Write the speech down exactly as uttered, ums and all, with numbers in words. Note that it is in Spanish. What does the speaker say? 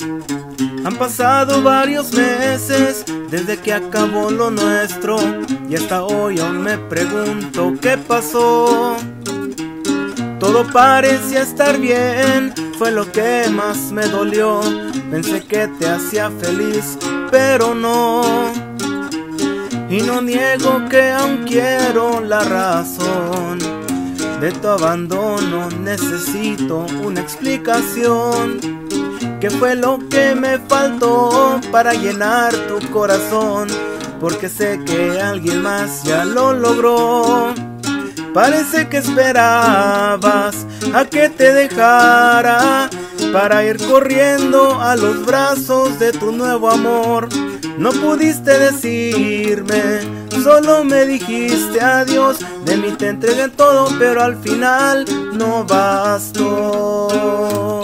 Han pasado varios meses desde que acabó lo nuestro y hasta hoy aún me pregunto qué pasó. Todo parecía estar bien, fue lo que más me dolió. Pensé que te hacía feliz, pero no. Y no niego que aún quiero la razón de tu abandono, necesito una explicación. ¿Qué fue lo que me faltó para llenar tu corazón? Porque sé que alguien más ya lo logró. Parece que esperabas a que te dejara para ir corriendo a los brazos de tu nuevo amor. No pudiste decirme, solo me dijiste adiós. De mí te entregué todo, pero al final no bastó.